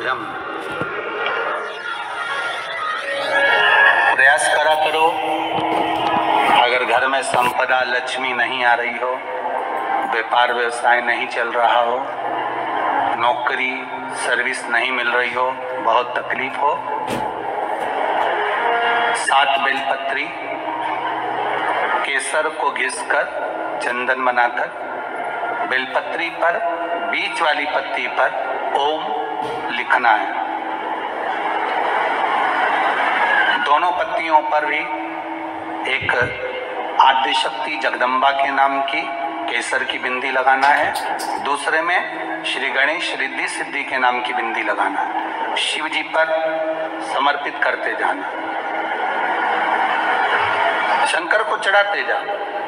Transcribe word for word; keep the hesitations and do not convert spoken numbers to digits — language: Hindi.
भजम। प्रयास करा करो, अगर घर में संपदा लक्ष्मी नहीं आ रही हो, व्यापार व्यवसाय नहीं चल रहा हो, नौकरी सर्विस नहीं मिल रही हो, बहुत तकलीफ हो, सात बेलपत्री केसर को घिसकर चंदन बनाकर बेलपत्री पर बीच वाली पत्ती पर ओम लिखना है। दोनों पत्तियों पर भी एक आदिशक्ति जगदम्बा के नाम की केसर की बिंदी लगाना है, दूसरे में श्री गणेश रिद्धि सिद्धि के नाम की बिंदी लगाना है। शिव जी पर समर्पित करते जाना, शंकर को चढ़ाते जा।